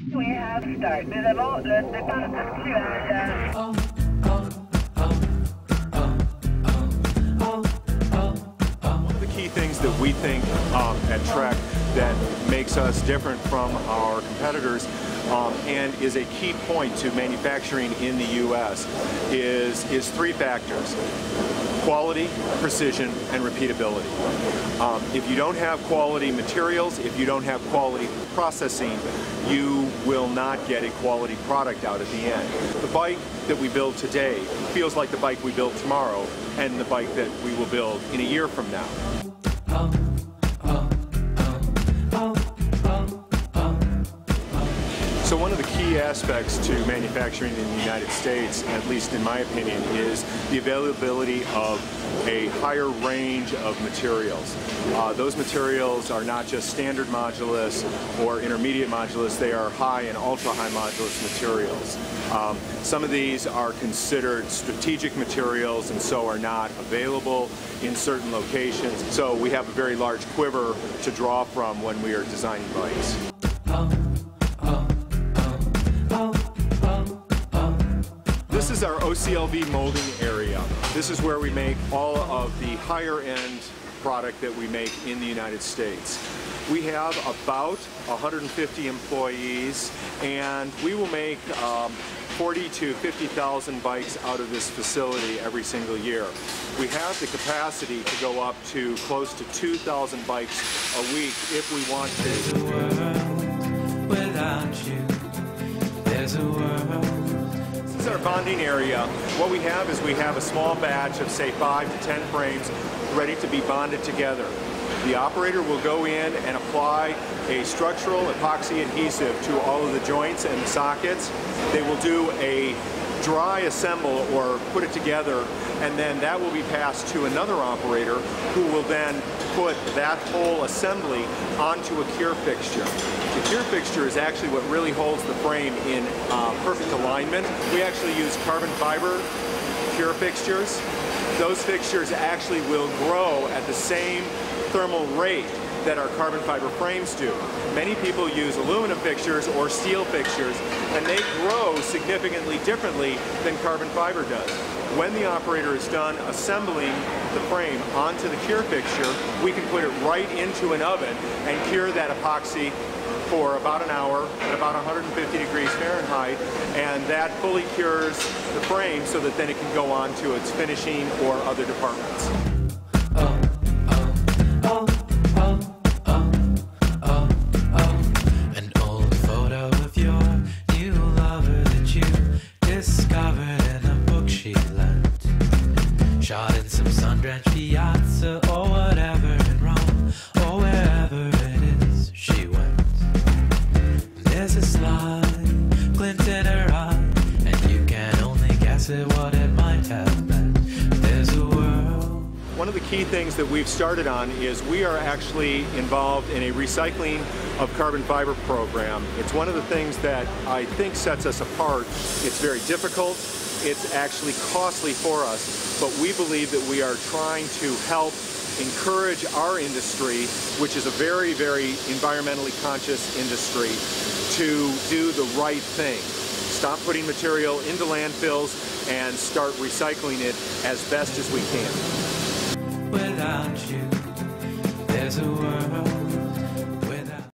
We have start. Nous avons le départ actuel. One of the key things that we think at Trek that makes us different from our competitors and is a key point to manufacturing in the U.S. is three factors: quality, precision, and repeatability. If you don't have quality materials, if you don't have quality processing, you will not get a quality product out at the end. The bike that we build today feels like the bike we build tomorrow and the bike that we will build in a year from now. So one of the key aspects to manufacturing in the United States, at least in my opinion, is the availability of a higher range of materials. Those materials are not just standard modulus or intermediate modulus, they are high and ultra-high modulus materials. Some of these are considered strategic materials and so are not available in certain locations. So we have a very large quiver to draw from when we are designing bikes. This is our OCLV molding area. This is where we make all of the higher end product that we make in the United States. We have about 150 employees and we will make 40 to 50,000 bikes out of this facility every single year. We have the capacity to go up to close to 2,000 bikes a week if we want to. There's a world without you. There's a world. This is our bonding area. What we have is we have a small batch of say 5 to 10 frames ready to be bonded together. The operator will go in and apply a structural epoxy adhesive to all of the joints and the sockets. They will do a dry assemble or put it together, and then that will be passed to another operator who will then put that whole assembly onto a cure fixture. The cure fixture is actually what really holds the frame in perfect alignment. We actually use carbon fiber cure fixtures. Those fixtures actually will grow at the same thermal rate that our carbon fiber frames do. Many people use aluminum fixtures or steel fixtures, and they grow significantly differently than carbon fiber does. When the operator is done assembling the frame onto the cure fixture, we can put it right into an oven and cure that epoxy for about an hour at about 150 degrees Fahrenheit, and that fully cures the frame so that then it can go on to its finishing or other departments. An old photo of your new lover that you discovered in a book she lent. Shot in some sun-drenched piazza or whatever in Rome or wherever it is she went. There's a sly glint in her eye, and you can only guess at what it might have meant. There's a world. One of the key things that we've started on is we are actually involved in a recycling of carbon fiber program. It's one of the things that I think sets us apart. It's very difficult. It's actually costly for us, but we believe that we are trying to help encourage our industry, which is a very, very environmentally conscious industry, to do the right thing. Stop putting material into landfills and start recycling it as best as we can. Without you, there's a world